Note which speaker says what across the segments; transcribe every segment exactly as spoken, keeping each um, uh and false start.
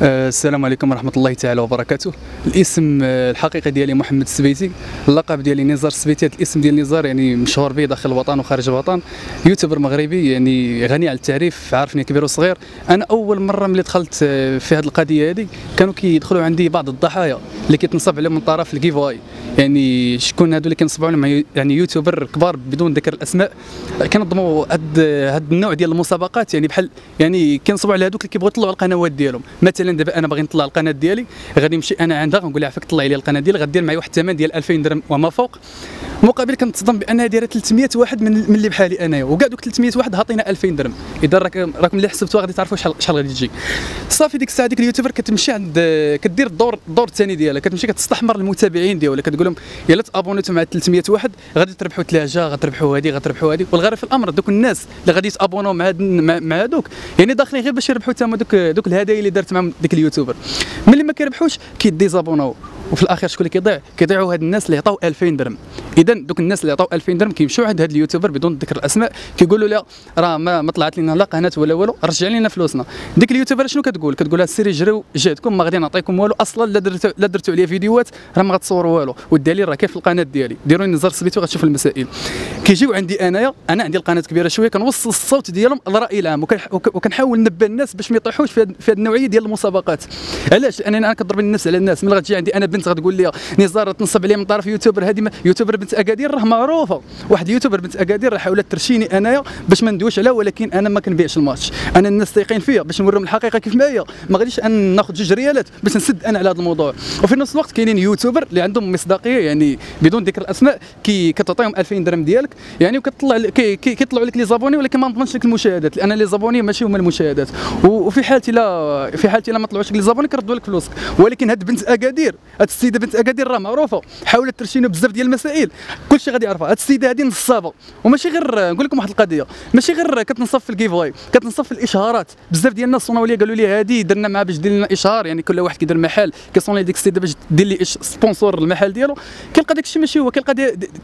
Speaker 1: السلام عليكم ورحمة الله تعالى وبركاته. الاسم الحقيقي ديالي محمد السبيتي، اللقب ديالي نزار السبيتي. هذا الاسم ديال نزار يعني مشهور به داخل الوطن وخارج الوطن. يوتيوبر مغربي يعني غني عن التعريف، عارفني كبير وصغير. انا اول مرة ملي دخلت في هذه القضية هذه كانوا كيدخلوا عندي بعض الضحايا اللي كيتنصب عليهم من طرف الجيف واي، يعني شكون هادو اللي كينصبوا عليهم يعني يوتيوبر كبار بدون ذكر الاسماء، كنظموا هاد هاد النوع ديال المسابقات، يعني بحال يعني كينصبوا على هذوك اللي كيبغيو يطلعوا القنوات ديالهم. مثلا دابا انا باغي نطلع القناه ديالي، غادي نمشي انا عندها نقول لها عافاك طلعي لي القناه ديالي، غدير معايا واحد الثمن ديال ألفين درهم وما فوق، مقابل كنتصدم بانها دايره ثلاثمية واحد من, من اللي بحالي انايا، وكاع دوك ثلاثمية واحد هاطينا ألفين درهم. اذا راك راكم اللي حسبتوها غادي تعرفوا شحال شحال غادي تجي. صافي ديك الساعه ديك اليوتيوبر كتمشي عند كدير الدور الدور الثاني ديالها، كتمشي كتستحمر المتابعين ديالها، كتقول لهم يلا تابونيتو مع ثلاثمية واحد غادي تربحوا ثلاجه، غتربحوا هذه غتربحوا هذه. والغريب في الامر دوك الناس اللي غادي يتابونوا مع مع هذوك يعني داخلين غير باش يربحوا تما دوك دوك الهدايا اللي دارت معهم ديك اليوتيوبر. ملي ما كيربحوش كيديزابوناو، وفي الاخير شكون اللي كيضيع؟ كيضيعوا هاد الناس اللي عطاو ألفين درهم. اذا دوك الناس اللي عطاو ألفين درهم كيمشيو عند هاد اليوتيوبر بدون ذكر الاسماء، كيقولوا له راه ما, ما طلعت لنا لا قناه ولا والو، رجع لنا فلوسنا. ديك اليوتيوبر شنو كتقول؟ كتقول لها سيري جريو جهدكم، ما غادي نعطيكم والو اصلا، لا درتو لا درتو عليا فيديوهات راه ما غتصوروا والو، والدليل راه كاين في القناه ديالي، ديروا نزار السبيتي وغتشوفوا المسائل. كيجيو عندي انايا، انا عندي القناه كبيره شويه، كنوصل الصوت ديالهم للراي العام، وكنحاول ننبه الناس باش ما يطيحوش في هذه النوعيه ديال المسابقات. علاش؟ لان انا كضرب النفس على الناس. ملي غتجي عندي انا بنت غتقول لي نزار تنصب عليا من طرف يوتيوبر، هذه يوتيوبر بنت اكادير راه معروفه، واحد يوتيوبر بنت اكادير راه حاولت ترشيني انايا باش ما ندويش عليها، ولكن انا ما كنبيعش الماتش. انا الناس تايقين فيا باش نوريهم الحقيقه كيف معايا، ما غاديش ان ناخذ جوج ريالات باش نسد انا على هذا الموضوع. وفي نفس الوقت كاينين يوتيوبر اللي عندهم مصداقيه، يعني بدون ذكر الاسماء، كي كتعطيهم ألفين درهم ديالك يعني، وكتطلع كي كيطلعوا لك لي زابوني، ولكن ما نضمنش لك المشاهدات، لان لي زابوني ماشي هما المشاهدات. وفي حالتي لا في حالتي لا ما طلعوش لك لي زابوني كردوا لك فلوسك. ولكن هاد بنت اكادير، هاد السيده بنت اكادير راه معروفه، حاولت ترشينا بزاف ديال المسائل كلشي غادي يعرفها. هاد السيده هادي نصابه، وماشي غير نقول لكم واحد القضيه، ماشي غير كتنصب في الجيف واي، كتنصب في الاشهارات. بزاف ديال الناس صوناو لي قالوا لي هادي درنا معها باش دير لنا اشهار، يعني كل واحد كيدير محل كيصوني ديك السيده باش دير لي سبونسور المحل ديالو، كيلقى داك الشيء ماشي هو، كيلقى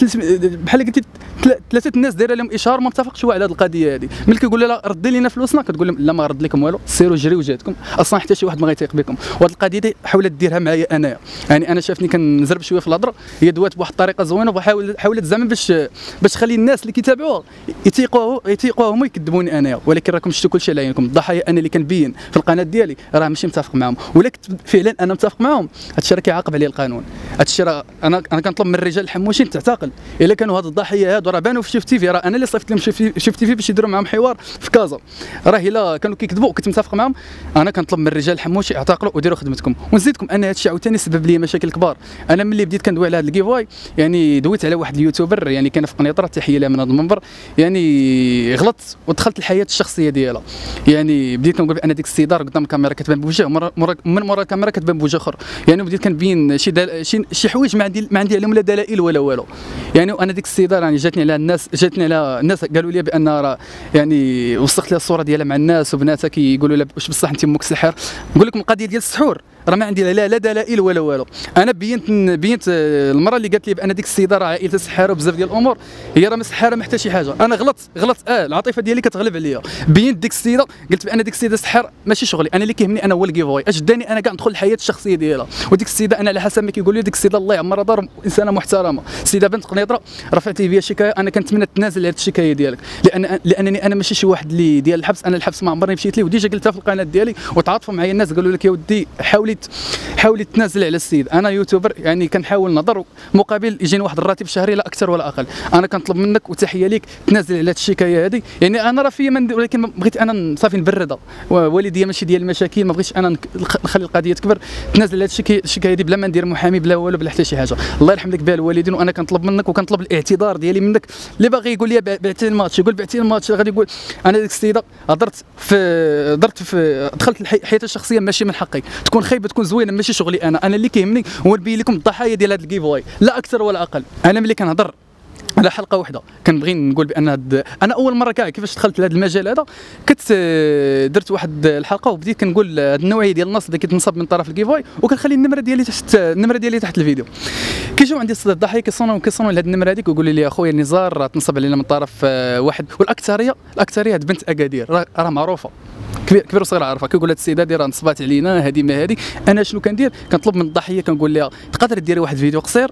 Speaker 1: بحال قلتي ثلاثه الناس دايره لهم اشهار ما متفقش هو على هذه القضيه هذه. ملي كيقول لها ردي لنا فلوسنا كتقول لهم لا ما غنرد لكم والو، سيروا جريو جهدكم، اصلا حتى شي واحد ما غيتيق بكم. وهذه القضيه دي حاولت ديرها معايا انايا، يعني انا شافني كنزرب شويه في الهضره، هي دوات بواحد الطريقه زوينه، وحاولت حاولت زعما باش باش تخلي الناس اللي كيتابعوها يتيقوا يتيقوا هما يكذبوني انايا. ولكن راكم شفتوا كلشي على عينكم، الضحايا انا اللي كنبين في القناه ديالي راه ماشي متفق معاهم، ولكن فعلا انا متفق معاهم. هذا الشيء راه كيعاقب عليه القانون. هذا الشيء راه انا انا كنطلب من الرجال الحموشين تعتقل، الا كانوا هاد الضحايا هادو راه بانوا في شيف تيفي، راه انا اللي صيفط لهم شيف تيفي باش يديروا معاهم حوار في كازا، راه الا كانوا كيكذبوا وكنت متفق معاهم، انا كنطلب من الرجال الحموشي اعتقلوا وديروا خدمتكم. ونزيدكم ان هذا الشيء عاوتاني سبب لي مشاكل كبار. انا ملي بديت كندوي على هذا الجيف واي، يعني دويت على واحد اليوتيوبر يعني كان في قنيطره، تحيه لها من هذا المنبر، يعني غلط ودخلت الحياه الشخصيه ديالها. يعني بديت كنقول بان ديك السيده قدام الكاميرا كتبان بوجه، من مورا الكاميرا كتبان بوجه اخر، يعني بديت كنبين شي دل... شي شي حوايج ما عندي ما عندي عليهم لا دلائل ولا والو. يعني انا ديك السيده يعني جاتني على الناس جاتني على الناس قالوا لي بان راه يعني وثقت لها الصوره ديالها مع الناس، وبناتها كيقولوا لها واش بصح انت امك سحر. نقول لكم القضيه ديال السحور راه ما عندي لا لا دلائل ولا والو. انا بينت بينت المره اللي قالت لي بان ديك السيده راه عائلتها سحاره وبزاف ديال الامور، هي راه ما سحاره ما حتى شي حاجه. انا غلط غلط اه العاطفه ديالي كتغلب عليا. بينت ديك السيده قلت بان ديك السيده سحار، ماشي شغلي، انا اللي كيهمني انا هو الجيف واي، اش داني انا كاع ندخل الحياه الشخصيه ديالها. وديك السيده انا على حسب ما كيقولوا لي ديك السيده الله يعمرها دار انسانه محترمه، السيده بنت قنيطره، رفعتي بيا شكايه، انا كنتمنى تنازل على الشكايه ديالك، لان لانني انا ماشي شي واحد اللي ديال الحبس، انا الحبس ما عمرني مشيت ليه، وديجا قلتها في القناه ديالي وتعاطفوا معايا الناس قالوا لك يا ودي حاولي حاولي تنازل على السيد. انا يوتيوبر يعني كنحاول نضر مقابل يجيني واحد الراتب شهري لا اكثر ولا اقل. انا كنطلب منك وتحيه ليك تنازل على هذه الشكايه هذه، يعني انا راه فيا من، ولكن بغيت انا صافي نبردها، والديا ماشي ديال المشاكل، ما بغيتش انا نخلي القضيه تكبر. تنازل على هذه الشكايه هذه بلا ما ندير محامي بلا والو بلا حتى شي حاجه. الله يرحم لك بها الوالدين. وانا كنطلب منك وكنطلب الاعتذار ديالي منك. اللي باغي يقول لي بعتي الماتش يقول بعتي الماتش، غادي يقول انا ديك السيده هضرت في درت في دخلت حياتي الشخصيه ماشي من حقي، تكون خايبه تكون زوينه ماشي شغلي انا. انا اللي كيهمني هو نبين لكم الضحايا ديال هذا الجيف واي لا اكثر ولا اقل. انا ملي كنهضر على حلقه واحده كنبغي نقول بان هاد انا اول مره كاع كيفاش دخلت لهذا المجال هذا، كنت درت واحد الحلقه وبديت كنقول هاد النوعيه ديال النص اللي كيتنصب من طرف الجيف واي، وكنخلي النمره ديالي تحت النمره ديالي تحت الفيديو. كيجيو عندي صدى الضحايا كيصونوا كيصونوا لهاد النمره هذيك ويقولوا لي اخويا نزار تنصب علينا من طرف واحد، والاكثريه الاكثريه هاد بنت اكادير راه معروفه، كبير كبير وصغير عارفها، كيقول هاد السيده هادي راه نصبات علينا هادي ما هادي. انا شنو كندير؟ كنطلب من الضحيه كنقول لها تقدر ديري واحد الفيديو قصير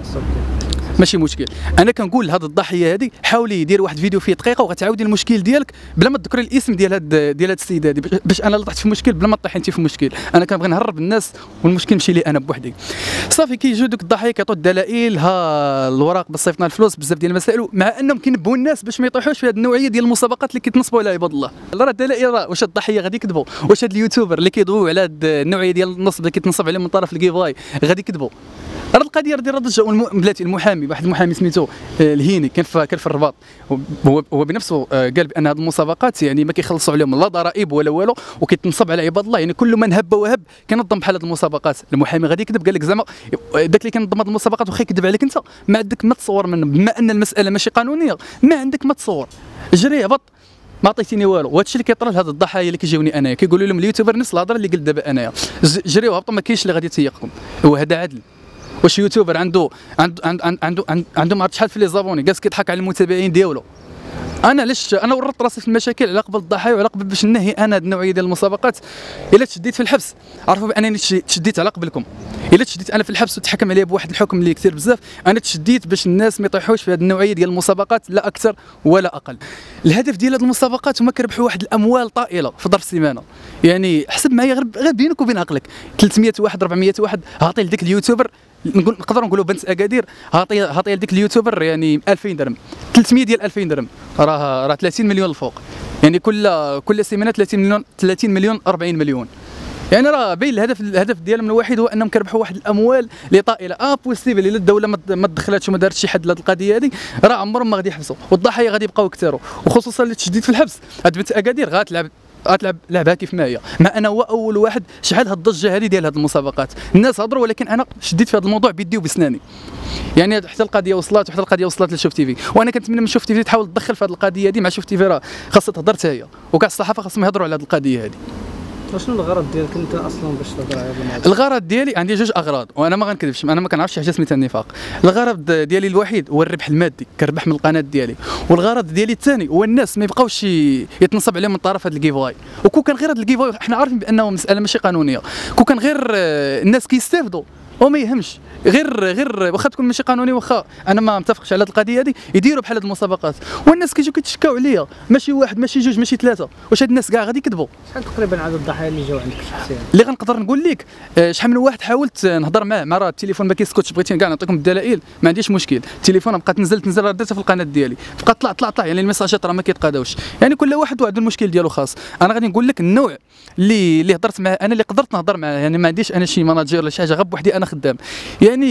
Speaker 1: ماشي مشكل. انا كنقول لهاد الضحيه هادي حاولي ديري واحد الفيديو فيه دقيقه وغتعاودي المشكل ديالك بلا ما تذكري الاسم ديال هاد ديال هاد السيده هادي، باش انا اللي طحت في مشكل بلا ما طيحي انت في مشكل. انا كنبغي نهرب الناس والمشكل ماشي لي انا بوحدي. صافي كيجيو دوك الضحايا كيعطوا الدلائل، ها الوراق باش صيفطنا الفلوس بزاف ديال المسائل، مع انهم كينبهوا الناس باش ما يطيحوش في هذه النوعيه ديال المسابقات اللي كيتنصبوا على عباد الله. راه الدلائل راه واش الضحيه غادي يكذبوا؟ واش هاد اليوتيوبر اللي كيضويو على هاد النوعيه ديال النصب اللي كيتنصب عليهم من طرف الكيفاي غادي يكذبوا؟ راه القضيه ديال الضجه. بلاتي المحامي واحد المحامي سميتو الهيني كان في كان في الرباط، هو هو بنفسه قال بان هذه المسابقات يعني ما كيخلصوا عليهم لا ضرائب ولا والو، وكيتنصب على عباد الله. يعني كل من هب وهب كينظم بحال هذه المسابقات. المحامي غادي يكذب، قال لك زعما داك اللي كينظم هذه المسابقات واخا يكذب عليك انت ما عندك ما تصور منه، بما ان المساله ماشي قانونيه ما عندك ما تصور. جري هبط ما عطيتيني والو. وهذا الشيء اللي كيطرى لهاد الضحايا اللي كيجيوني انايا كيقولوا لهم اليوتيوبر نفس الهضره اللي قلت دابا انايا، جريو هبطوا ما كاينش اللي غادي يتيقكم. هو هذا عدل؟ واش يوتيوبر عنده عنده عنده عنده عنده ما عرفت شحال في لي زابوني جالس كيضحك على المتابعين ديالو؟ انا علاش انا ورطت راسي في المشاكل على قبل الضحايا وعلى قبل باش ننهي انا هاد النوعيه ديال المسابقات. الا تشديت في الحبس عرفوا بانني تشديت على قبلكم. الا تشديت انا في الحبس وتحكم عليا بواحد الحكم اللي كثير بزاف، انا تشديت باش الناس ما يطيحوش في هاد النوعيه ديال المسابقات لا اكثر ولا اقل. الهدف ديال هاد المسابقات هما كيربحوا واحد الاموال طائله في ظرف سيمانه. يعني حسب معايا غير غير بينك وبين عقلك ثلاثمية واحد أربعمية واحد عاطي لديك اليوتيوبر، نقول نقدروا نقولوا بنت اكادير عاطي عاطي لديك اليوتيوبر يعني ألفين درهم، ثلاثمية ديال ألفين درهم راه راه ثلاثين مليون الفوق. يعني كل كل سيمانه ثلاثين مليون ثلاثين مليون أربعين مليون. يعني راه باين الهدف الهدف ديالهم الوحيد هو انهم كيربحوا واحد الاموال اللي طائله. اه بوسيبل الا الدوله ما تدخلاتش وما دارتش شي حد لهاد القضيه هذه راه عمرهم ما غادي يحبسوا، والضحايا غادي يبقاو يكثروا، وخصوصا اللي تشديد في الحبس. هاد بنت اكادير غتلعب غتلعب لعبها كيف ما هي. مع انا هو اول واحد شحال هاد الضجه هذه ديال هاد المسابقات، الناس هضروا ولكن انا شديت في هذا الموضوع بيدي وبسناني. يعني حتى القضيه وصلت وحتى القضيه وصلت لشوف تيفي، وانا كنتمنى من شوف تيفي تحاول تدخل في هذه القضيه هذه. مع شوف تيفي راه خاصها تهضر حتى هي، وكاع الصحافه خاصهم يهضروا على هذه القضيه هذه.
Speaker 2: وشنو الغرض ديالك انت اصلا باش تهضر على هذا الموضوع؟
Speaker 1: الغرض ديالي عندي جوج اغراض، وانا ما غنكذبش انا ما كنعرفش حاجه سميتها النفاق. الغرض ديالي الوحيد هو الربح المادي، كنربح من القناه ديالي. والغرض ديالي الثاني هو الناس ما يبقاوش يتنصب عليهم من طرف هذا الكيفاي. وكون كان غير هذا الكيفاي حنا عارفين بانه مساله ماشي قانونيه، كون كان غير الناس كيستافدوا وما يهمش، غير غير واخا تكون ماشي قانوني، واخا انا ما متفقش على هذه القضيه هذه يديروا بحال هذه المسابقات. والناس كيجيو كيتشكاو عليا ماشي واحد ماشي جوج ماشي ثلاثه. واش هاد الناس كاع غادي يكذبوا؟
Speaker 2: شحال تقريبا عدد الضحايا اللي جاو عندك شخصيا؟
Speaker 1: اللي غنقدر نقول لك شحال من واحد حاولت نهضر معاه، مع راه التليفون ما كيسكتش، بغيتي كاع نعطيكم الدلائل ما عنديش مشكل. التليفون بقات نزل تنزل رديتها في القناه ديالي، بقى طلع طلع طلع يعني الميساجات راه ما كيتقاداوش. يعني كل واحد وعنده المشكل ديالو خاص. انا غادي نقول لك النوع اللي اللي هضرت معاه انا اللي قدرت نهضر معاه، يعني ما عنديش انا شي ماناجير ولا شي حاجه، غير بوحدي انا خدام. يعني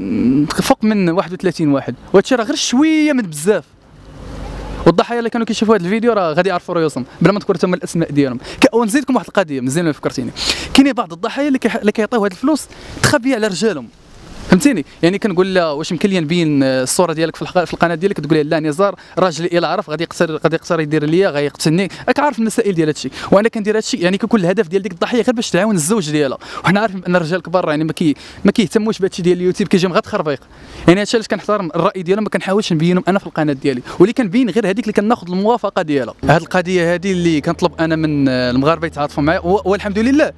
Speaker 1: فوق من واحد وثلاثين واحد، وهادشي راه غير شويه من بزاف. والضحايا اللي كانوا كيشوفوا هذا الفيديو راه غادي يعرفوا رؤوسهم بلا ما تذكروا تما الاسماء ديالهم. ونزيدكم واحد القضيه مزيان ما فكرتيني، كاينين بعض الضحايا اللي اللي كيعطيو هاد الفلوس تخبيه على رجالهم، فهمتيني؟ يعني كنقول لها واش يمكن لي نبين الصوره ديالك في القناه ديالك، تقول لي لا نزار راجلي الا عرف غادي يقصر غادي يقصر يدير ليا غيقتلني. راك عارف المسائل ديال هادشي، وانا كندير هادشي يعني كيكون الهدف ديال ديك الضحيه غير باش تعاون الزوج ديالها. وحنا عارفين بان الرجال كبار يعني ما كي ما كيهتموش بهادشي ديال اليوتيوب، كيجيهم غير تخربيق. يعني هادشي علاش كنحترم الراي ديالهم، ما كنحاولش نبينهم انا في القناه ديالي، واللي كنبين غير هذيك اللي كناخذ الموافقه ديالها. هاد القضيه هذه اللي كنطلب انا من المغاربه يتعاطفوا معايا، والحمد لله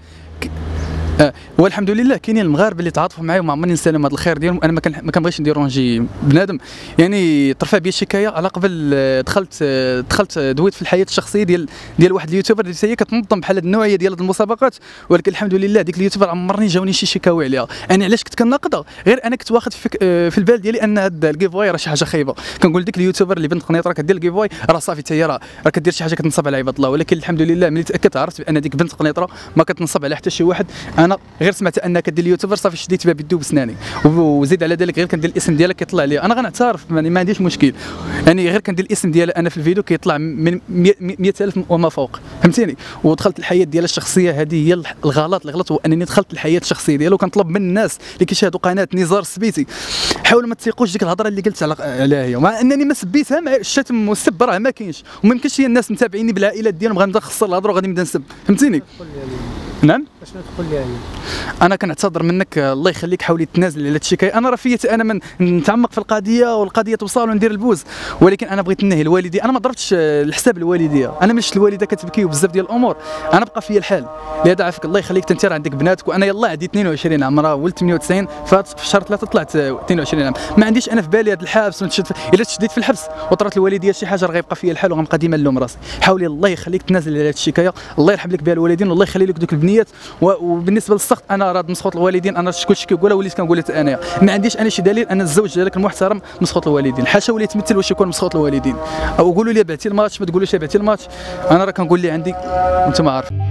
Speaker 1: آه والحمد لله كاينين المغاربه اللي تعاطفوا معايا وما عمرني نسالم هذا الخير ديالهم. انا ما كان ما كنبغيش ندير رونجي بنادم، يعني طرفها بيا شكايه على قبل دخلت دخلت دويت في الحياه الشخصيه ديال ديال واحد اليوتيوبر اللي هي كتنظم بحال هذه النوعيه ديال هذه المسابقات، ولكن الحمد لله ديك اليوتيوبر عمرني جاوني شي شكاوي عليها. انا علاش كنت كناقضها؟ غير انا كنت واخد في, في البال ديالي ان هذا الكيفواي راه شي حاجه خايبه. كنقول ديك اليوتيوبر اللي بنت قنيطره كدير الكيفواي راه صافي حتى هي راه كدير شي حاجه كتنصب على عباد الله. ولكن الحمد لله ملي تاكدت عرفت بان ديك بنت قنيطره ما كتنصب على حتى شي واحد. انا غير سمعت انك كدير اليوتيوبر صافي شديت بها بيدو بسناني، وزيد على ذلك غير كندير الاسم ديالك كيطلع لي. انا غنعترف يعني ما عنديش مشكل، يعني غير كندير الاسم ديالي انا في الفيديو كيطلع من مئة ألف وما فوق، فهمتيني؟ ودخلت الحياه ديالها الشخصيه. هذه هي الغلط اللي غلط، هو انني دخلت الحياه الشخصيه ديالو. وكنطلب من الناس اللي كيشاهدوا قناه نزار السبيتي حاولوا ما تثيقوش ديك الهضره اللي قلت عليها هي، مع انني ما سبيتها. مع الشتم والسب راه ما كاينش، وما يمكنش هي الناس متابعيني بالعائلات ديالهم غنبدا نخسر الهضره وغادي نبدا نسب، فهمتيني؟ نعم.
Speaker 2: اشنو تقول لي هي؟
Speaker 1: انا كنعتذر منك، الله يخليك حاولي تنازل على هذا الشكايه. انا راه فيت انا من نتعمق في القضيه والقضيه توصل وندير البوز، ولكن انا بغيت ننهي الوالدي. انا ما ضربتش الحساب الوالديه، انا مشيت الوالده كتبكي وبزاف ديال الامور، انا بقى فيا الحال. لهذا عافاك الله يخليك، انت راه عندك بناتك وانا يلاه عندي اثنين وعشرين عام، راه ولدت ثمانية وتسعين، في شهر ثلاثه طلعت اثنين وعشرين عام. ما عنديش انا في بالي هذا الحبس ونتشد. الا تشديت في الحبس وطرات الوالديه شي حاجه راه غيبقى فيا الحال وغنبقى ديما نلوم راسي. حاولي الله يخليك تنازل على هذه الشكايه، الله يرحم لك بها الوالدين والله يخلي لك دوك البنيات. وبالنسبه للسخط انا راه مسخوط الوالدين، انا كلشي كيقولها وليت كنقولها حتى انايا. ما عنديش انا شي دليل ان الزوج ديالك المحترم مسخوط الوالدين، حاشا ولي يتمثل واش يكون مسخوط الوالدين. او قولوا لي بعتي الماتش، ما تقولوش بعتي الماتش، انا راه كنقول اللي عندي وانتم عارفين.